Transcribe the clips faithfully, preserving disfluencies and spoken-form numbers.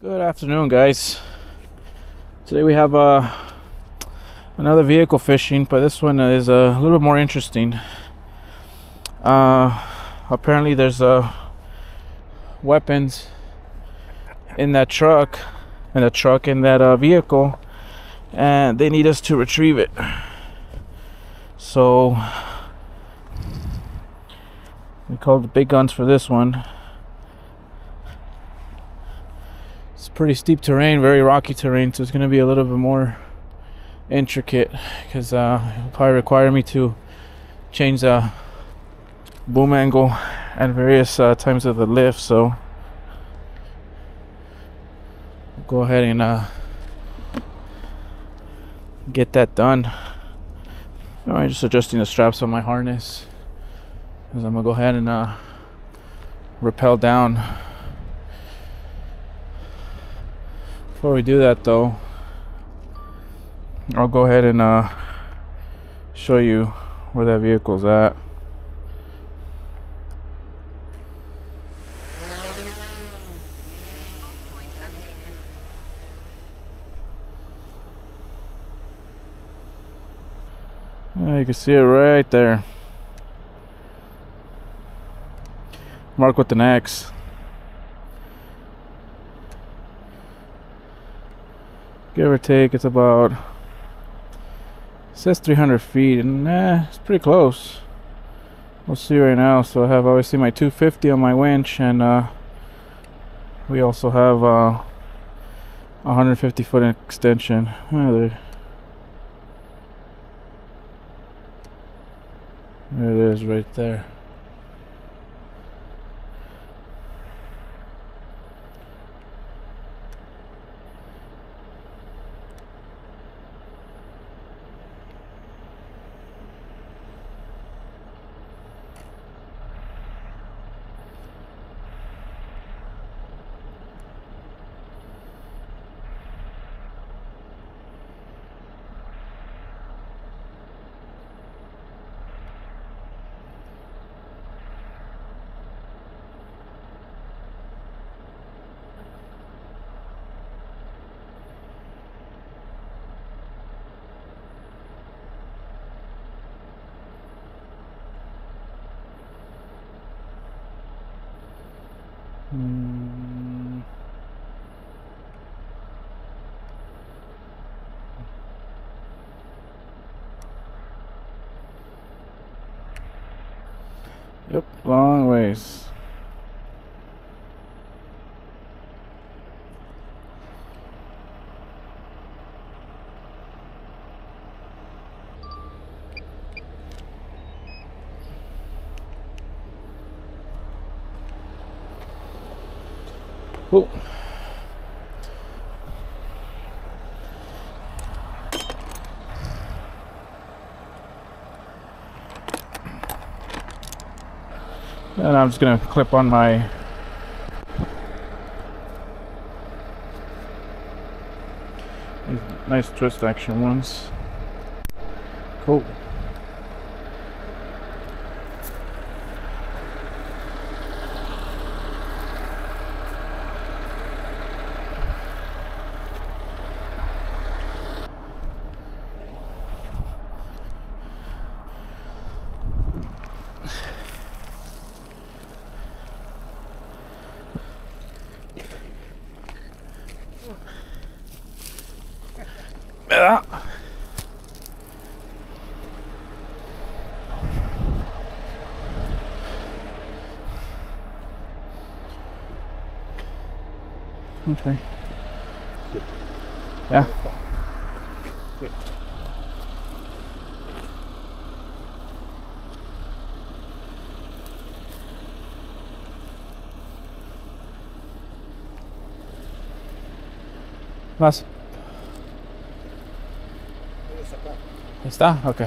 Good afternoon, guys. Today we have uh, another vehicle fishing, but this one is a little bit more interesting. Uh, apparently there's uh, weapons in that truck, in the truck in that uh, vehicle, and they need us to retrieve it. So we called the big guns for this one. It's pretty steep terrain, very rocky terrain, so it's going to be a little bit more intricate because uh, it'll probably require me to change the boom angle at various uh, times of the lift. So we'll go ahead and uh, get that done. Alright, just adjusting the straps on my harness because I'm going to go ahead and uh, rappel down. Before we do that though, I'll go ahead and uh, show you where that vehicle's at. Yeah, you can see it right there, marked with an X. Give or take, it's about, it says three hundred feet, and eh, it's pretty close. We'll see right now. So I have obviously my two fifty on my winch, and uh, we also have uh, one hundred fifty foot extension. Oh, there. there it is, right there. Mm. Yep, long ways. Oh. And I'm just gonna clip on my these nice twist action ones. Cool. Yeah. Okay. Yeah. Más. ¿Está? Ok.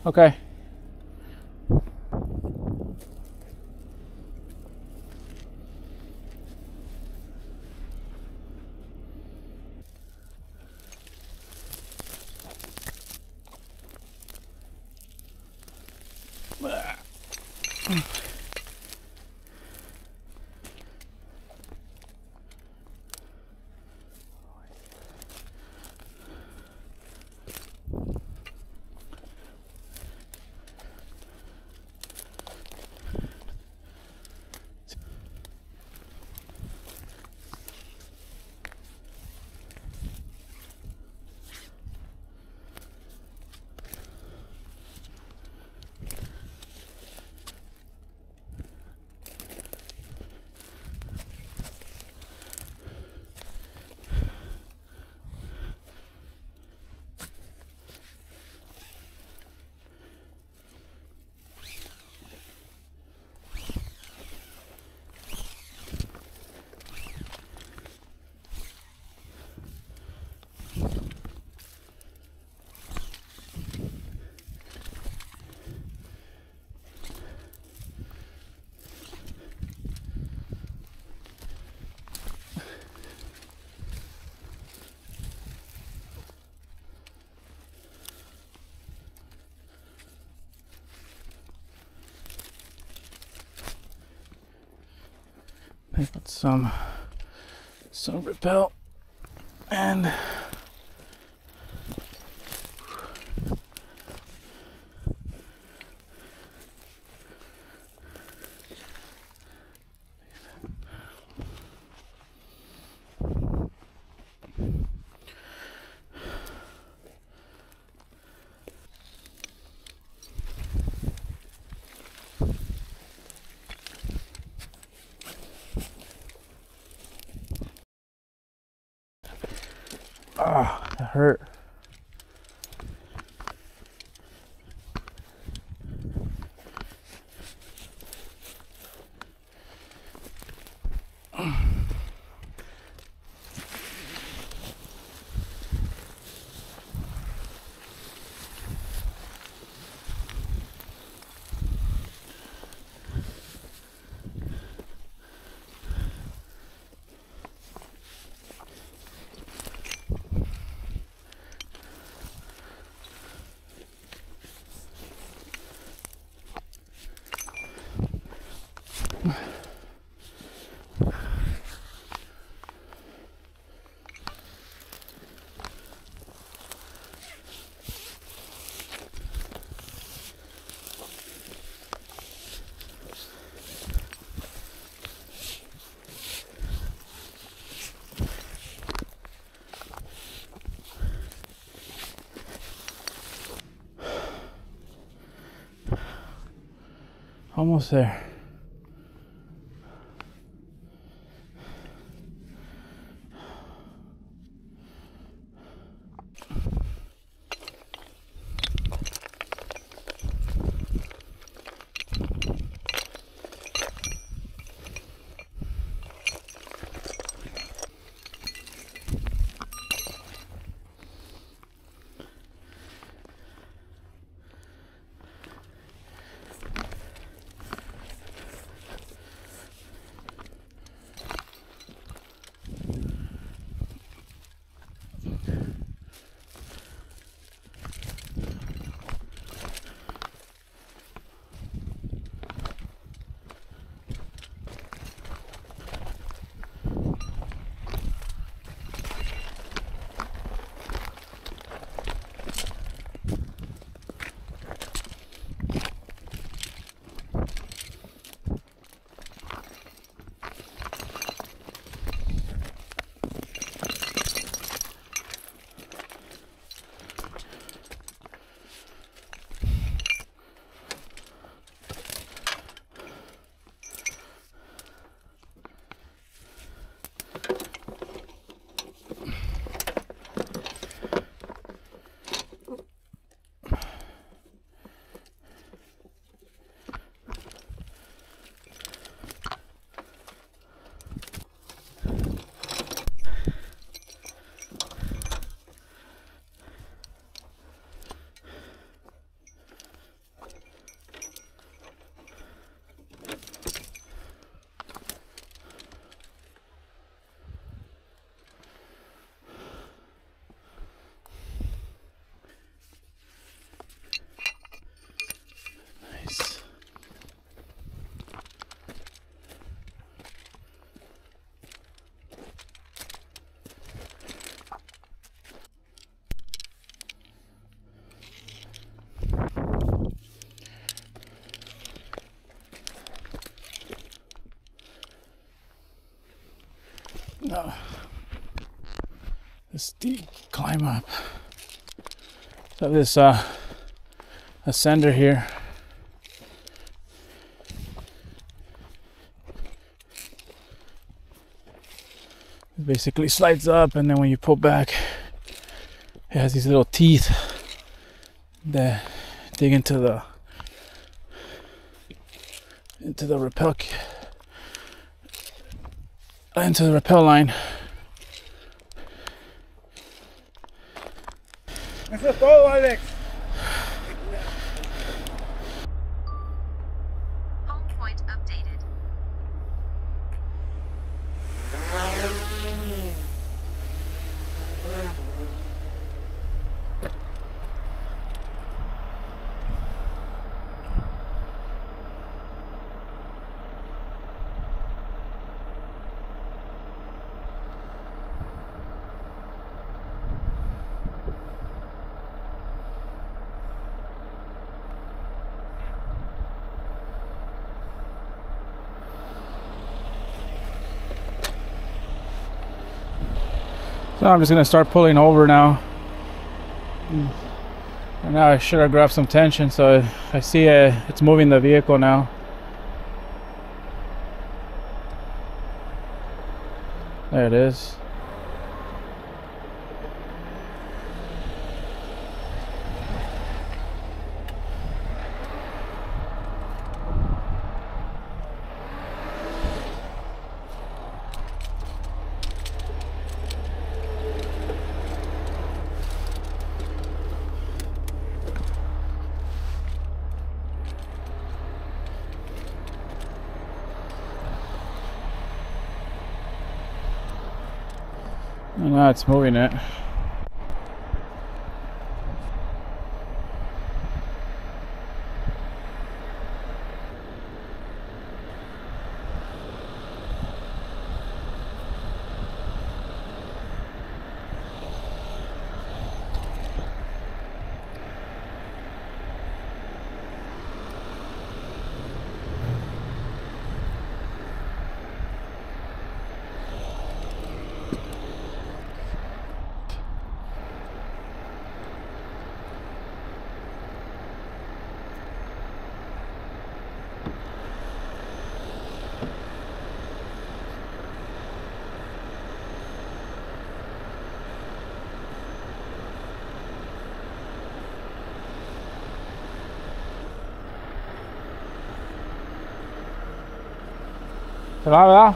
Okay. Put some some repel and ah, oh, it hurt. Almost there. No. This steep climb up. So this uh, ascender here. It basically slides up, and then when you pull back, it has these little teeth that dig into the into the rappel into the rappel line. Eso es todo, Alex. Home point updated. So I'm just gonna start pulling over now. And now I should have grabbed some tension, so I see uh, it's moving the vehicle now. There it is. And now it's moving it. ¿Se va, verdad?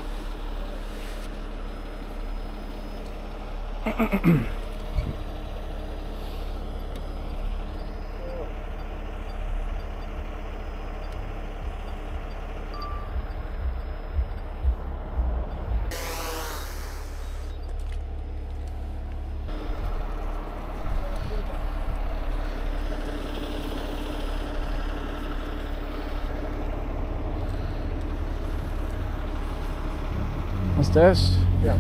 What's this? Yeah.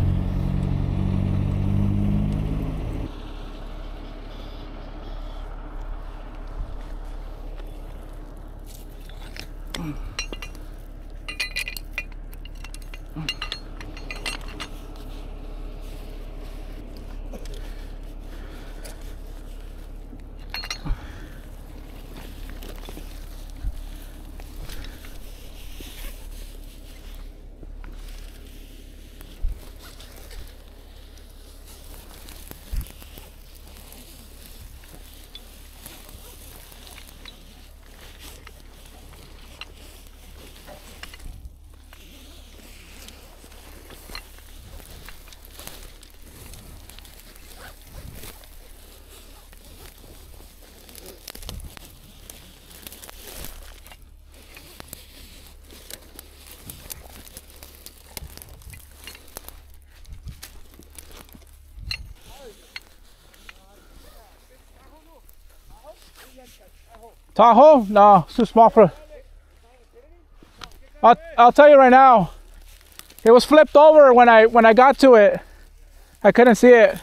Tahoe? No, it's too small for. I'll, I'll tell you right now. It was flipped over when I when I got to it. I couldn't see it.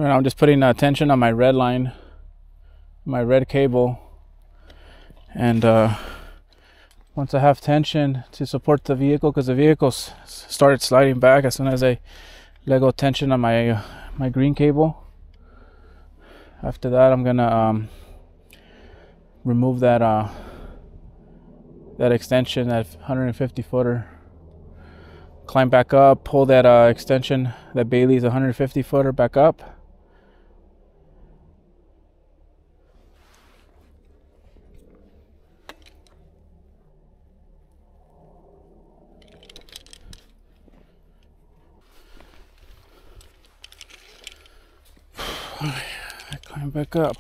And I'm just putting uh, tension on my red line, my red cable, and uh, once I have tension to support the vehicle, because the vehicle s started sliding back as soon as I let go tension on my uh, my green cable. After that, I'm gonna um, remove that uh, that extension, that one hundred fifty footer. Climb back up, pull that uh, extension, that Bailey's one hundred fifty footer back up. I climb back up.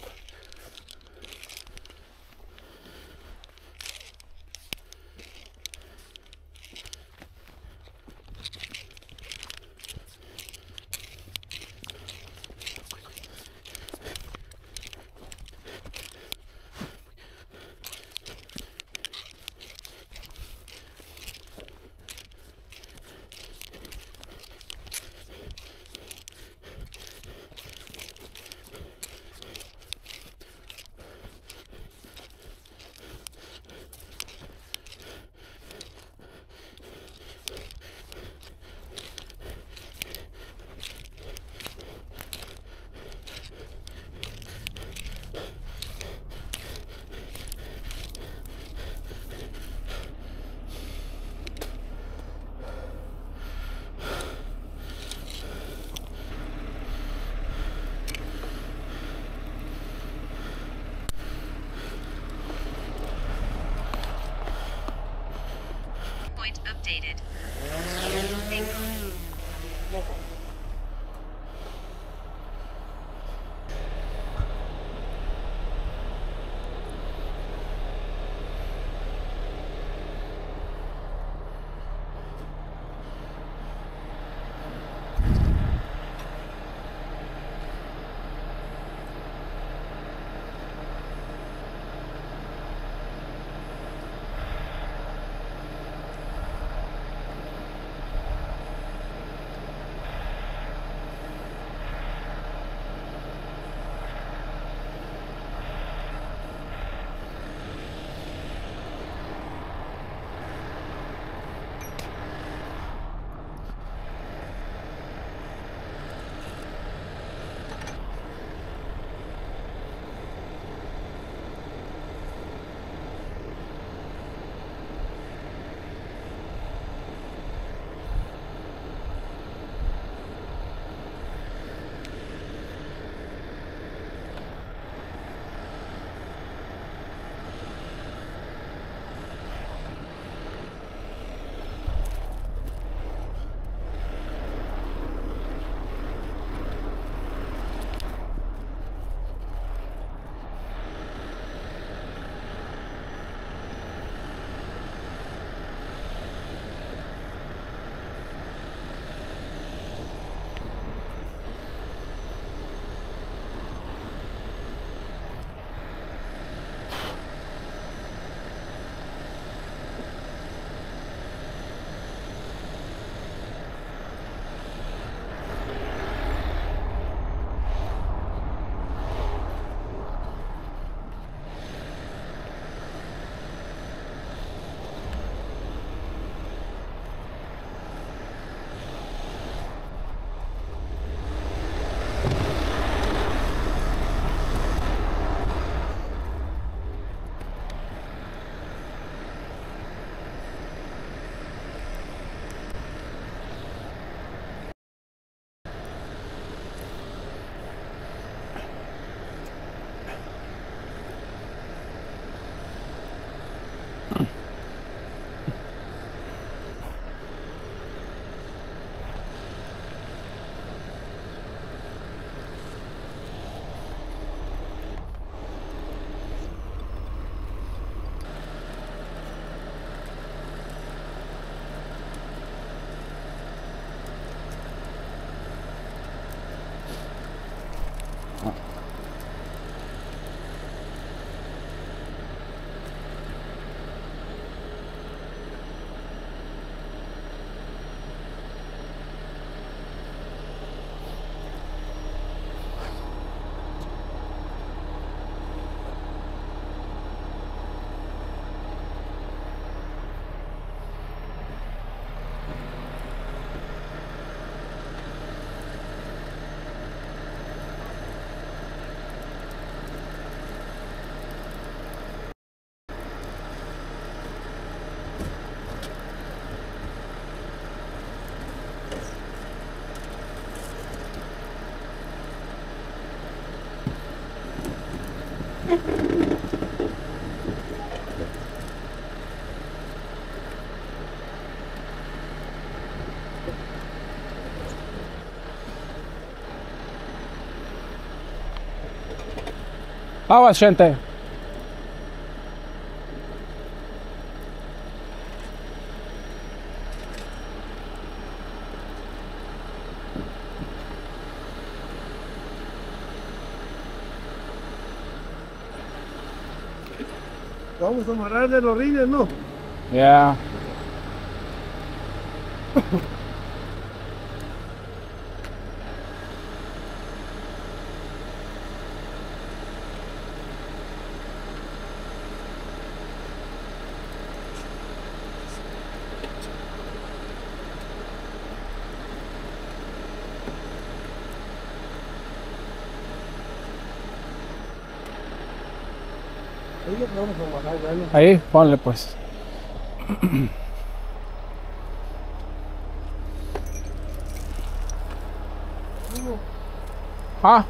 Aguas, gente. Vamos a amarrar de los rines, ¿no? Ya. Yeah. Ahí lo vamos a amarrar, bueno. Ahí, ponle pues. Ah.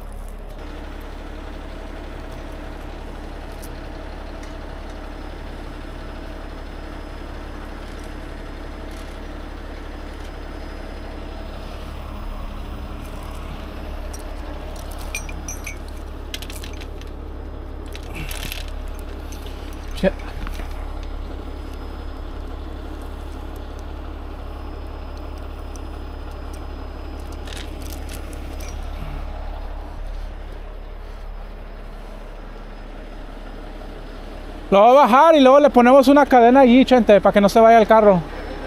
Shit. Lo voy a bajar y luego le ponemos una cadena allí, gente, para que no se vaya el carro.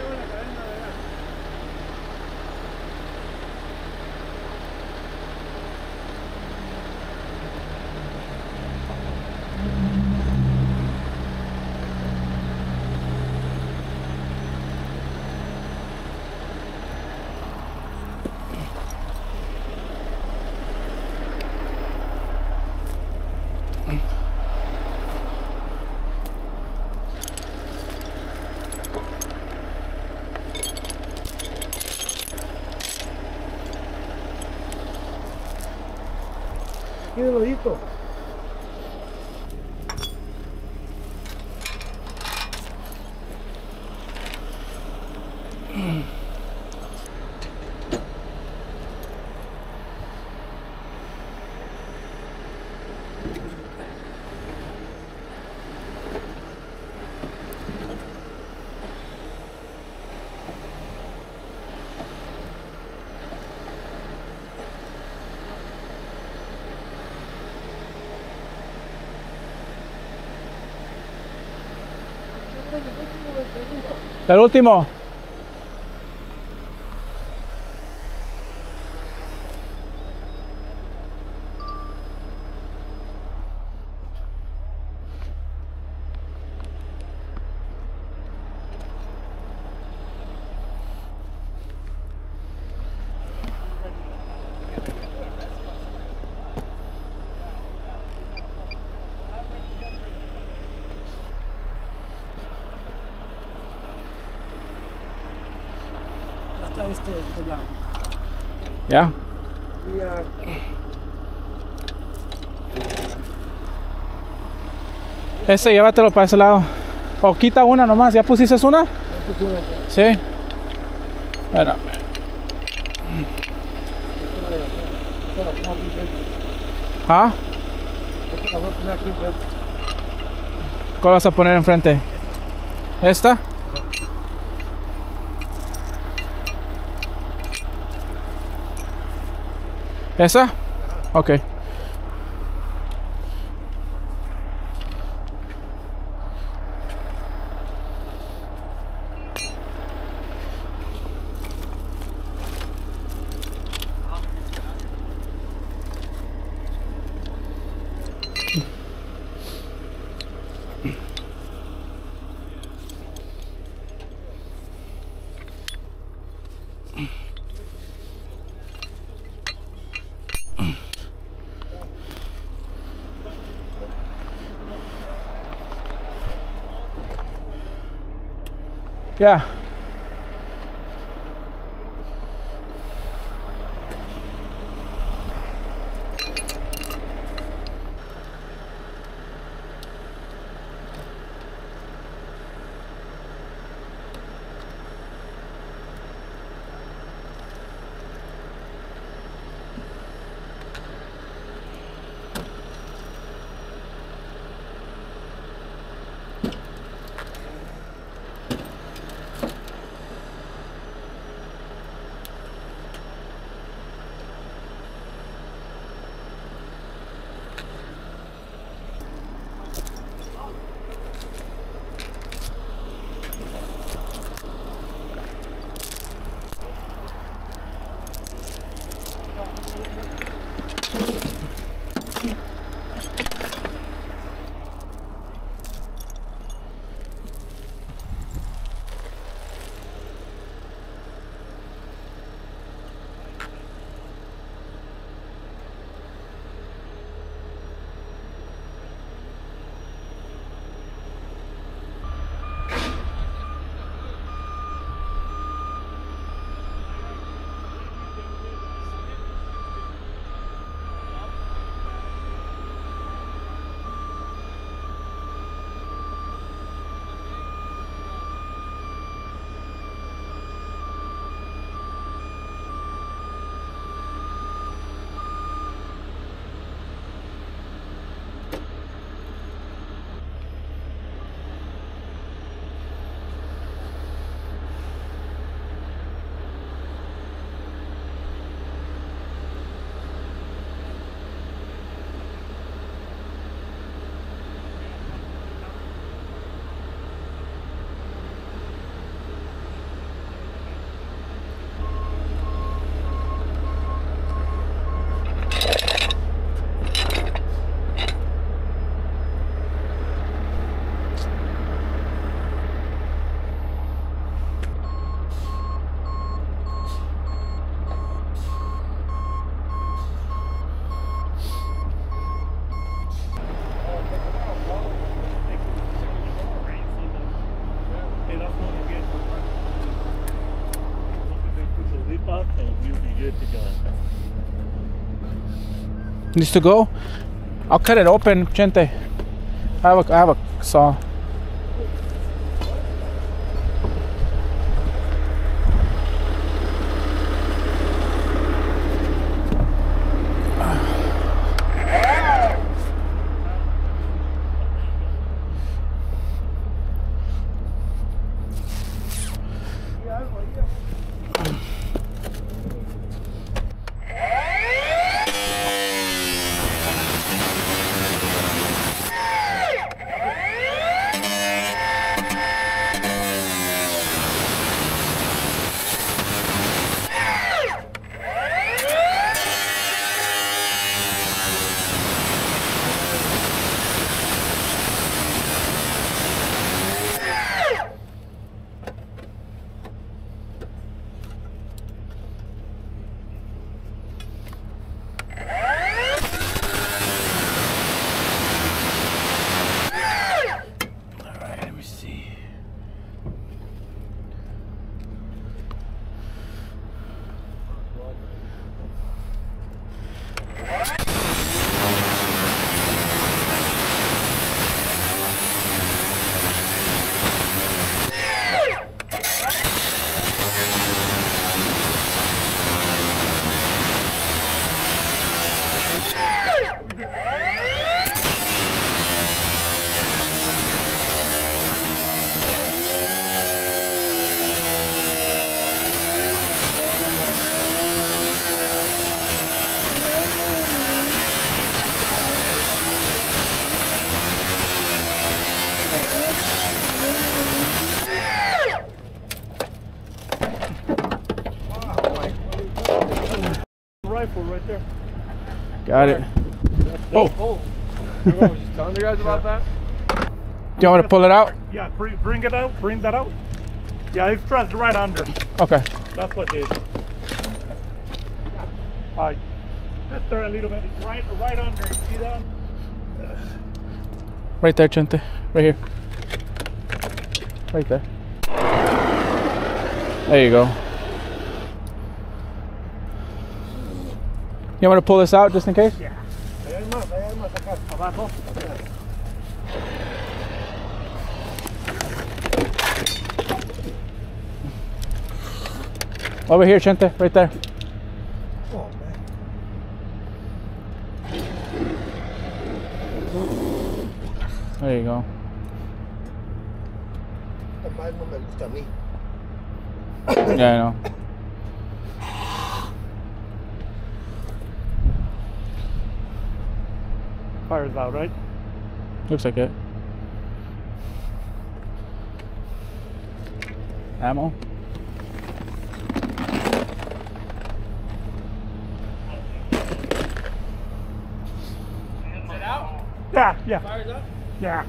Aquí de lodito. El último. Este, este lado. Ya. Y, uh, Ese llévatelo para ese lado. O quita una nomás. ¿Ya pusiste una? Sí. Espérame. ¿Ah? ¿Cuál vas a poner enfrente? ¿Esta? ¿Esa? Ok. Ya. Needs to go. I'll cut it open, gente. I have a, I have a saw. Rifle right there. Got it. Oh. Oh. I was just telling you guys about that. Do you want me to pull it out? Yeah, bring, bring it out. Bring that out. Yeah, it's pressed right under. Okay. That's what it is. Alright. Just turn a little bit. It's right, right under. You see that? Right there, gente. Right here. Right there. There you go. You want me to pull this out just in case? Yeah. Hay más, hay más acá, abajo. Over here, gente. Right there. Oh, man. There you go. Yeah, I know. Fire's out, right? Looks like it. Ammo. Is it out? Yeah, yeah. Fire's up? Yeah.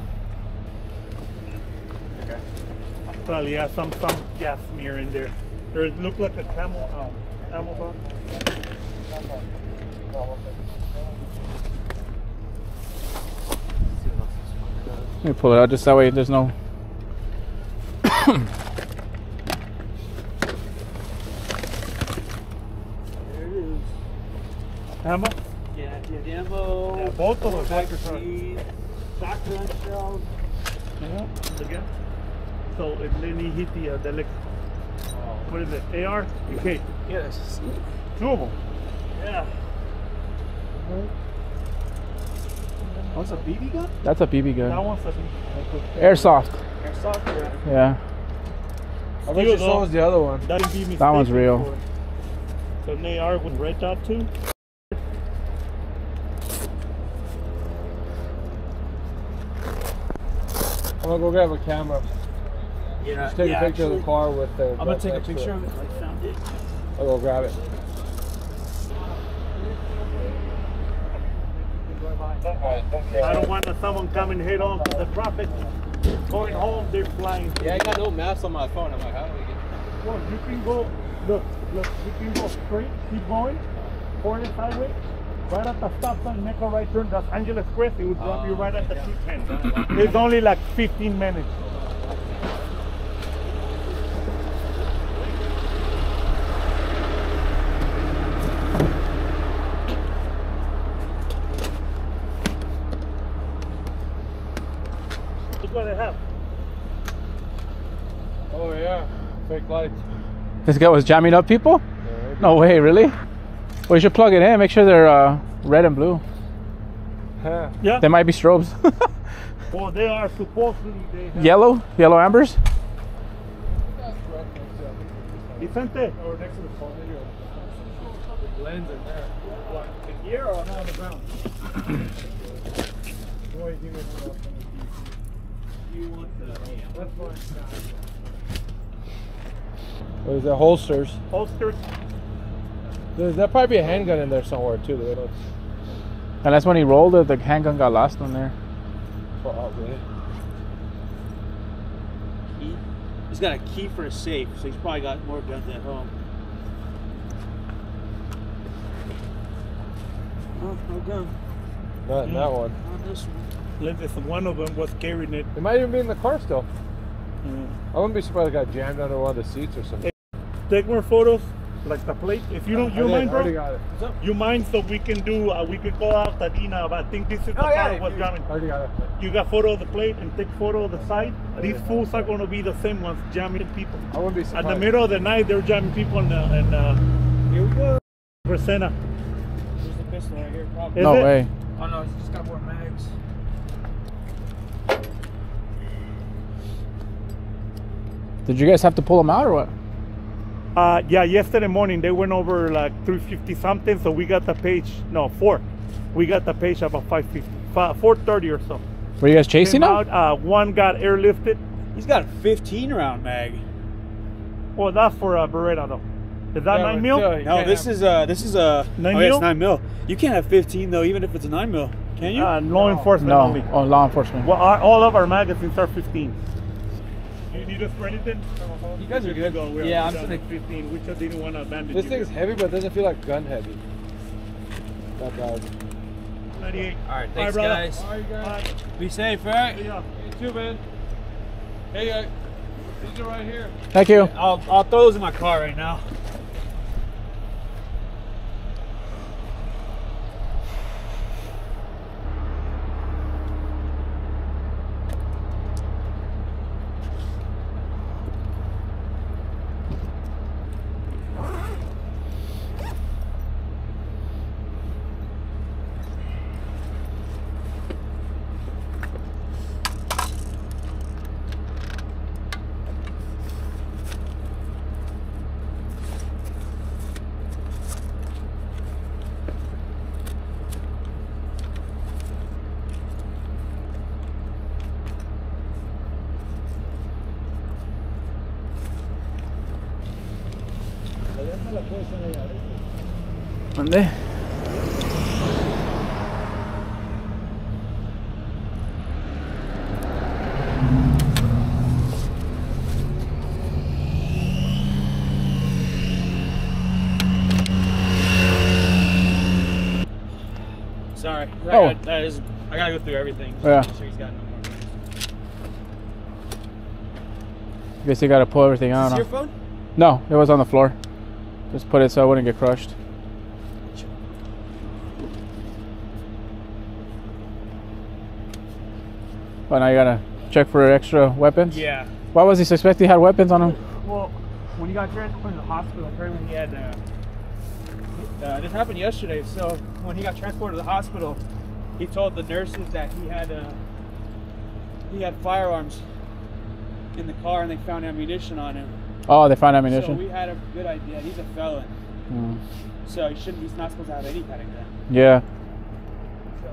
Okay. Probably has some some gas smear in there. There it look like a camel um camel box. Let me pull it out just that way there's no There it is. Ammo? Yeah, yeah, ammo. Yeah, both of them. Magazine, shotgun shells. Yeah. Again. So if then he hit the uh, the elect- Oh. what is it? A R? Okay. Yes. Two of them. Yeah. What's a B B gun? That's a B B gun. That one's a Airsoft. Airsoft, yeah. Yeah. I bet you so was the other one. That would be That one's mistaken real. for- So an A R with red dot too. I'm gonna go grab a camera. Yeah, Just take yeah, a picture actually, of the car with the. I'm gonna take a picture of it. I found it. I'll go grab it. I don't want someone coming head on to the traffic. Going home, they're flying. Yeah, I got no maps on my phone. I'm like, how do we get? Well, you can go, look, look, you can go straight, keep going, Forest Highway, right at the stop sign, make a right turn, that's Angeles Crest, it will drop you right at the T ten. It's only like fifteen minutes. what they have. Oh yeah, fake lights. This guy was jamming up people? Yeah, No way, really? Well, you should plug it in. Make sure they're uh, red and blue. yeah. Yeah. They might be strobes. Well, they are supposedly they have. Yellow? Yellow ambers? Vicente. Or next to the phone video. Lens in there. What? The gear or on the ground? Boy, give me some else on the You want the That's fine. What is that? Holsters. holsters? There's there'll probably be a handgun in there somewhere too. They don't. Unless when he rolled it, the handgun got lost on there. Probably. Key. He's got a key for a safe, so he's probably got more guns at home. Oh, no gun. Not in that one. Not this one. Listen, one of them was carrying it. They might even be in the car still. Mm. I wouldn't be surprised if it got jammed under one of the seats or something. Take more photos, like the plate. If you don't, I you did, mind, I already bro? got it. You mind, so we can do. Uh, we can call out Tadina. But I think this is the Oh, part yeah, of what's you- jamming. I already got it. You got photo of the plate and take photo of the side. These fools are going to be the same ones jamming people. I wouldn't be At surprised. the middle of the night, they're jamming people in uh, in uh, Here we go. Resena. There's the pistol right here, probably. Is No it? way. Oh no, he's just got more mags. Did you guys have to pull them out or what? Uh, yeah, yesterday morning they went over like three fifty something, so we got the page. No, four. We got the page about five fifty, four thirty or so. Were you guys chasing Came them? out, uh, one got airlifted. He's got a fifteen round mag. Well, that's for a Beretta though. Is that Yeah, nine but mil? still, you No, can't this have- is uh this is a Nine oh, yeah, mil? it's nine mil. You can't have fifteen though, even if it's a nine mil. Can you? Uh, law enforcement No. only. Oh, law enforcement. Well, our, all of our magazines are fifteen. You need us for anything? You guys are good. Go. We're Yeah, I'm done gonna- at fifteen. We just didn't want to abandon This you. thing's heavy, but it doesn't feel like gun heavy. That bad. ninety-eight. All right, Bye, thanks brother. guys. All right, guys. Bye. Be safe, all right? See ya. You too, man. Hey, uh, these are right here. Thank you. I'll I'll throw those in my car right now. ¿Dónde? Sorry. I Oh. gotta, that is, I gotta go through everything. just to Yeah. make sure he's got no more mags. Guess you gotta pull everything out. Is this huh? your phone? No, it was on the floor. Just put it so I wouldn't get crushed. But now you gotta check for extra weapons? Yeah. Why was he suspect he had weapons on him? Well, when he got transported to the hospital, apparently he had. Uh, uh, this happened yesterday. So when he got transported to the hospital, he told the nurses that he had uh, he had firearms in the car, and they found ammunition on him. Oh, they found So ammunition? we had a good idea. He's a felon, Mm. so he shouldn't. He's not supposed to have any kind of gun. Yeah. So.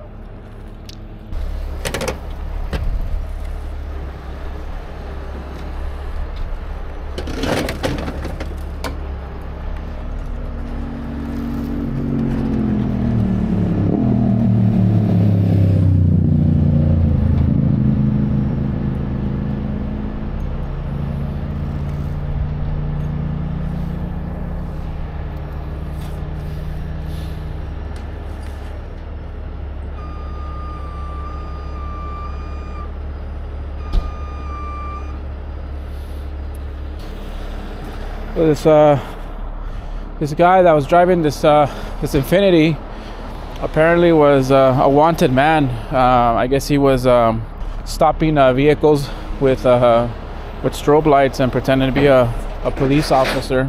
So this uh, this guy that was driving this uh, this Infinity apparently was uh, a wanted man. Uh, I guess he was um, stopping uh, vehicles with uh, with strobe lights and pretending to be a, a police officer,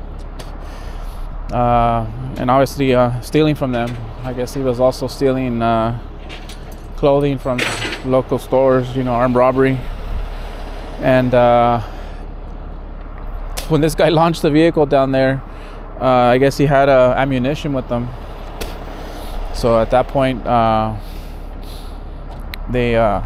uh, and obviously uh, stealing from them. I guess he was also stealing uh, clothing from local stores, you know, armed robbery. And uh, when this guy launched the vehicle down there, uh, I guess he had uh, ammunition with them. So at that point, uh, they uh,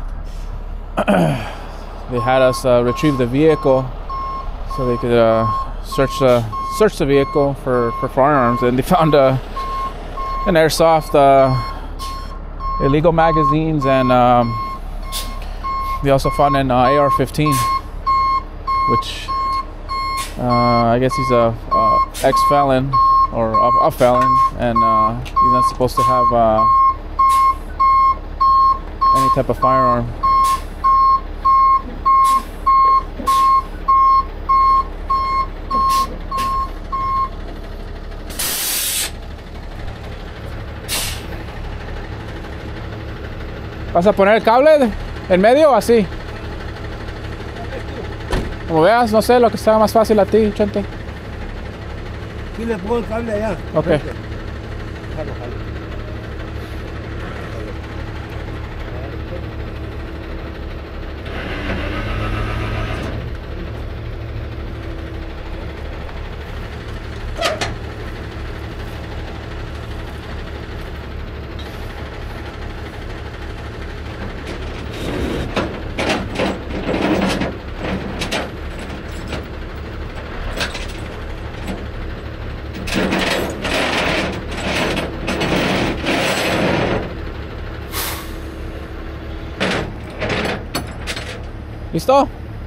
they had us uh, retrieve the vehicle so they could uh, search the search the vehicle for, for firearms, and they found uh, an airsoft, uh, illegal magazines, and um, they also found an uh, A R fifteen, which uh, I guess he's a, a ex-felon or a, a felon, and uh, he's not supposed to have uh, any type of firearm. ¿Vas a poner el cable en medio o así? Como veas, no sé, lo que sea más fácil a ti, Chente. Sí, le pongo el cable allá. Ok. Jalo, jalo. ¿Listo?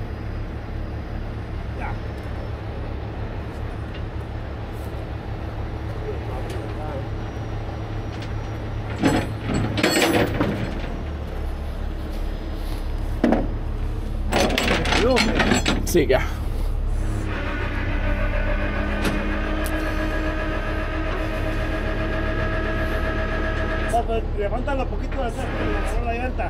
Sí, ya. Levántalo un poquito de hacer la llanta.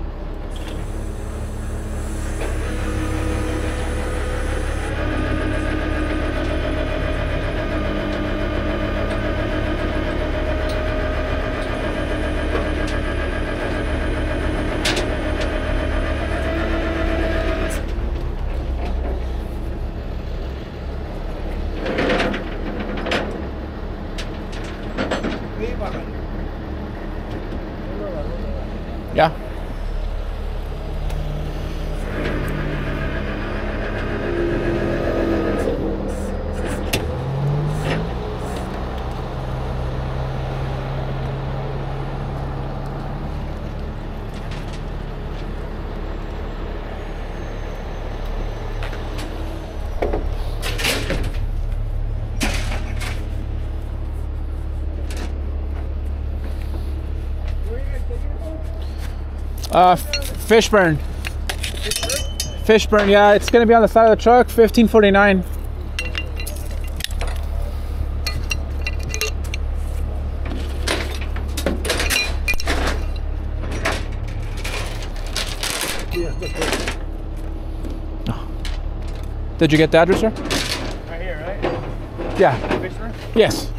Ya. Uh, Fishburne. Fishburne, yeah, it's gonna be on the side of the truck, fifteen forty-nine. Did you get the address, sir? Right here, right? Yeah. Fishburne? Yes.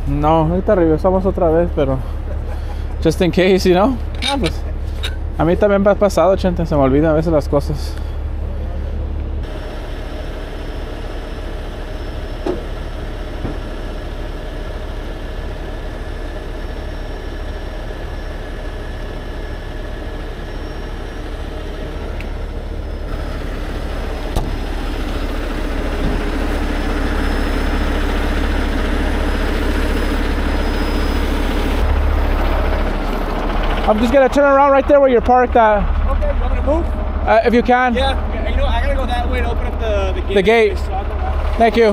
No, ahorita regresamos otra vez, pero just in case, you know. Ah, pues, a mí también me ha pasado, gente, se me olvidan a veces las cosas. I'm just gonna turn around right there where you're parked at. Okay, you want me to move? Uh, if you can. Yeah, you know, I gotta go that way to open up the, the gate. The gate. So I'll go that way. Thank you.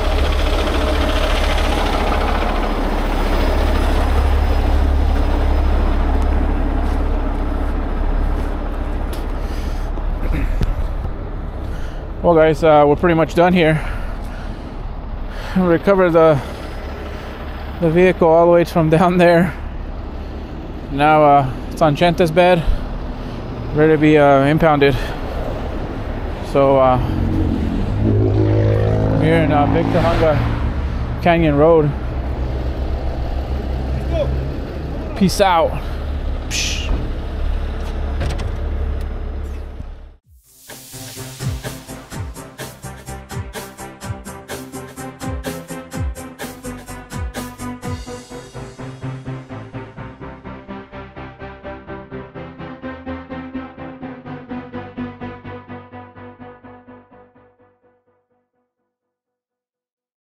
Well, guys, uh, we're pretty much done here. We recovered the the vehicle all the way from down there. Now uh, it's on Gente's bed, ready to be uh, impounded. So uh, here in uh, Victorhunga Canyon Road. Peace out.